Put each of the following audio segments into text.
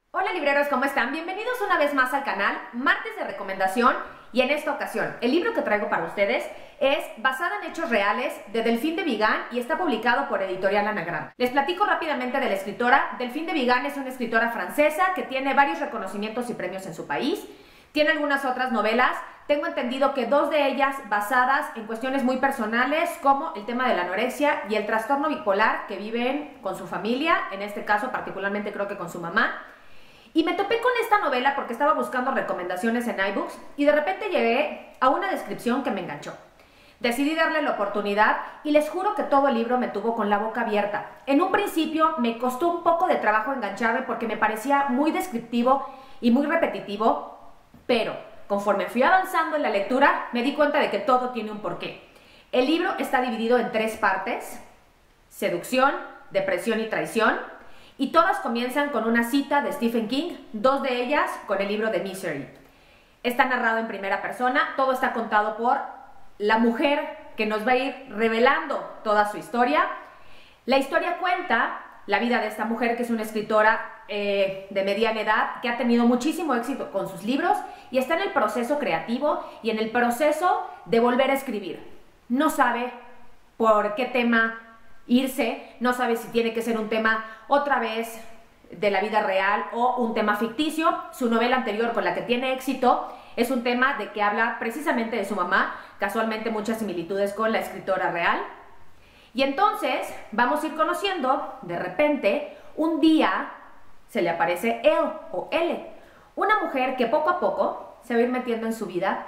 Hola libreros, ¿cómo están? Bienvenidos una vez más al canal, martes de recomendación, y en esta ocasión el libro que traigo para ustedes es basado en hechos reales de Delphine de Vigan y está publicado por Editorial Anagrama. Les platico rápidamente de la escritora. Delphine de Vigan es una escritora francesa que tiene varios reconocimientos y premios en su país. Tiene algunas otras novelas, tengo entendido que dos de ellas basadas en cuestiones muy personales como el tema de la anorexia y el trastorno bipolar que viven con su familia, en este caso particularmente creo que con su mamá. Y me topé con esta novela porque estaba buscando recomendaciones en iBooks y de repente llegué a una descripción que me enganchó. Decidí darle la oportunidad y les juro que todo el libro me tuvo con la boca abierta. En un principio me costó un poco de trabajo engancharme porque me parecía muy descriptivo y muy repetitivo, pero conforme fui avanzando en la lectura me di cuenta de que todo tiene un porqué. El libro está dividido en 3 partes: seducción, depresión y traición. Y todas comienzan con una cita de Stephen King, 2 de ellas con el libro de Misery. Está narrado en primera persona, todo está contado por la mujer que nos va a ir revelando toda su historia. La historia cuenta la vida de esta mujer, que es una escritora de mediana edad, que ha tenido muchísimo éxito con sus libros y está en el proceso creativo y en el proceso de volver a escribir. No sabe por qué tema irse, no sabe si tiene que ser un tema otra vez de la vida real o un tema ficticio. Su novela anterior con la que tiene éxito es un tema de que habla precisamente de su mamá, casualmente muchas similitudes con la escritora real. Y entonces vamos a ir conociendo, de repente, un día se le aparece él o L, una mujer que poco a poco se va a ir metiendo en su vida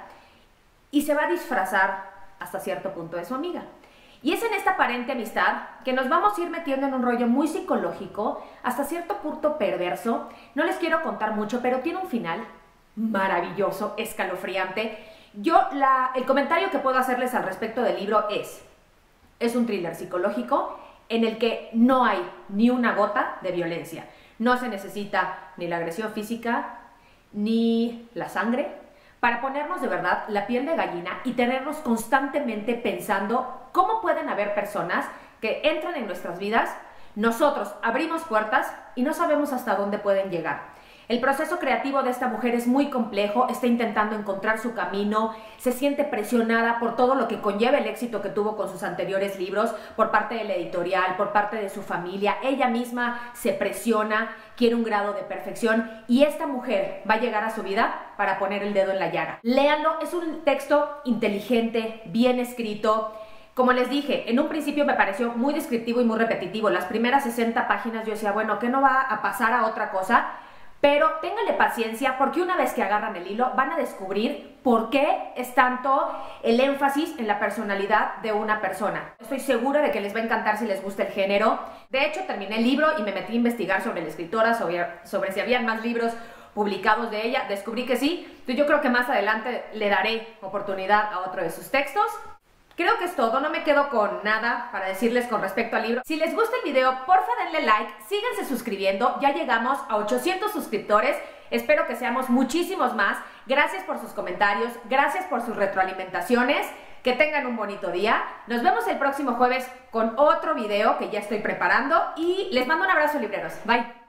y se va a disfrazar hasta cierto punto de su amiga. Y es en esta aparente amistad que nos vamos a ir metiendo en un rollo muy psicológico, hasta cierto punto perverso. No les quiero contar mucho, pero tiene un final maravilloso, escalofriante. El comentario que puedo hacerles al respecto del libro es un thriller psicológico en el que no hay ni una gota de violencia. No se necesita ni la agresión física, ni la sangre, para ponernos de verdad la piel de gallina y tenernos constantemente pensando cómo pueden haber personas que entran en nuestras vidas, nosotros abrimos puertas y no sabemos hasta dónde pueden llegar. El proceso creativo de esta mujer es muy complejo, está intentando encontrar su camino, se siente presionada por todo lo que conlleva el éxito que tuvo con sus anteriores libros, por parte de la editorial, por parte de su familia. Ella misma se presiona, quiere un grado de perfección y esta mujer va a llegar a su vida para poner el dedo en la llaga. Léanlo, es un texto inteligente, bien escrito. Como les dije, en un principio me pareció muy descriptivo y muy repetitivo. Las primeras 60 páginas yo decía, bueno, ¿qué no va a pasar a otra cosa? Pero ténganle paciencia porque una vez que agarran el hilo van a descubrir por qué es tanto el énfasis en la personalidad de una persona. Estoy segura de que les va a encantar si les gusta el género. De hecho, terminé el libro y me metí a investigar sobre la escritora, sobre si habían más libros publicados de ella. Descubrí que sí. Entonces yo creo que más adelante le daré oportunidad a otro de sus textos. Creo que es todo, no me quedo con nada para decirles con respecto al libro. Si les gusta el video, porfa denle like, síganse suscribiendo, ya llegamos a 800 suscriptores, espero que seamos muchísimos más. Gracias por sus comentarios, gracias por sus retroalimentaciones, que tengan un bonito día. Nos vemos el próximo jueves con otro video que ya estoy preparando y les mando un abrazo libreros, bye.